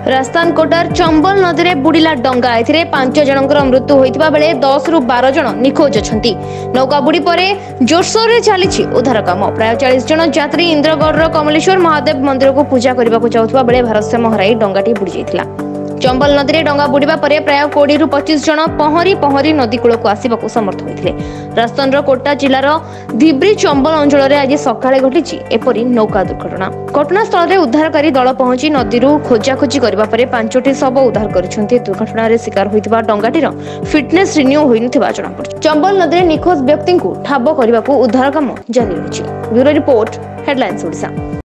राजस्थानकोटार चंबल नदी में बुड़ीला डंगा ए 5 जनकर मृत्यु होता बेले 10 रु 12 जन निखोज अच्छा। नौका बुड़ी पर जोरसोर से चली उद्धार कम। प्राय 40 जन यात्री इंद्रगढ़ कमलेश्वर महादेव मंदिर को पूजा करने को जाऊा बेले भारसाम्य हराई डंगाटी बुड़ी जाइथिला। चंबल नदी में डंगा बुड़ीबा परे प्राय 20 रु 25 जन पहरी पहरी नदी कूल को आसवाक समर्थ होते। राजस्थान कोटा जिलार धिब्री चंबल अंचल में आज सकाळे घटी एपरी नौका दुर्घटना। घटनास्थल में उद्धारकारी दल पहुंची नदी खोजाखोजी करने पर 5टी शव उद्धार कर दुर्घटन शिकार होता डंगाटीर फिटनेस रिन्यू होता जमापड़ी। चंबल नदी में निखोज व्यक्ति को ठाब करने को उद्धार काम जारी रही। Bureau report, headlines Odisha.